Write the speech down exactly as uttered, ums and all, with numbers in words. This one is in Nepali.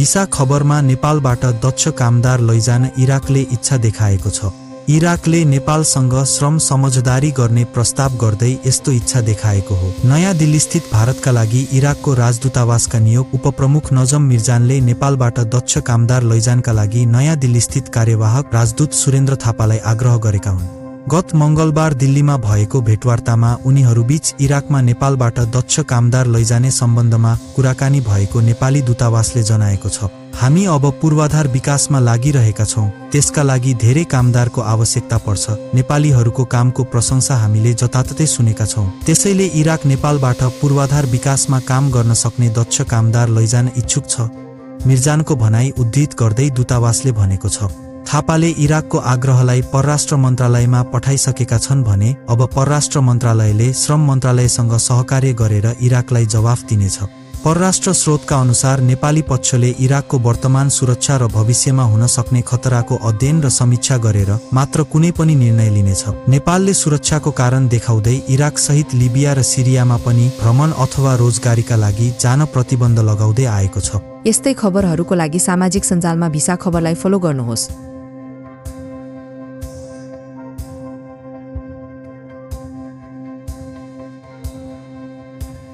भिसा खबरमा नेपालबाट दक्ष कामदार लैजान इराकले इच्छा देखाएको छ। इराकले नेपालसँग श्रम समझदारी गर्ने प्रस्ताव गर्दै यस्तो इच्छा देखाएको हो। नयाँ दिल्लीस्थित भारतका लागि इराकको राजदूतावासका नियोग उपप्रमुख नजम मिर्जानले नेपालबाट दक्ष कामदार लैजानका लागि नयाँ दिल्लीस्थित कार्यवाहक राजदूत सुरेन्द्र थापालाई आग्रह गरेका हुन्। गत मंगलबार दिल्लीमा भएको भेटवार्तामा उनीहरूबीच इराकमा नेपालबाट दक्ष कामदार लैजाने सम्बन्धमा कुराकानी भएको नेपाली दूतावासले जनाएको छ। हामी अब पूर्वाधार विकासमा लागिरहेका छौं, त्यसका लागि धेरै कामदारको आवश्यकता पर्छ। नेपालीहरूको कामको प्रशंसा हामीले जताततै सुनेका छौं। त्यसैले इराक नेपालबाट पूर्वाधार विकासमा काम गर्न सक्ने दक्ष कामदार लैजान इच्छुक छ, मिर्जानको भनाई उद्धृत गर्दै दूतावासले भनेको छ। थापाले इराकको आग्रहलाई परराष्ट्र मन्त्रालयमा पठाइसकेका छन् भने अब परराष्ट्र मन्त्रालयले श्रम मन्त्रालयसँग सहकार्य गरेर इराकलाई जवाफ दिनेछ। परराष्ट्र स्रोतका अनुसार नेपाली पक्षले इराकको वर्तमान सुरक्षा र भविष्यमा हुन सक्ने खतराको अध्ययन र समीक्षा गरेर मात्र कुनै पनि निर्णय लिनेछ। नेपालले सुरक्षाको कारण देखाउँदै इराक सहित लिबिया र सिरियामा पनि भ्रमण अथवा रोजगारीका लागि जान प्रतिबन्ध लगाउँदै आएको छ। यस्तै खबरहरूको लागि सामाजिक सञ्जालमा भिसा खबरलाई फलो गर्नुहोस्।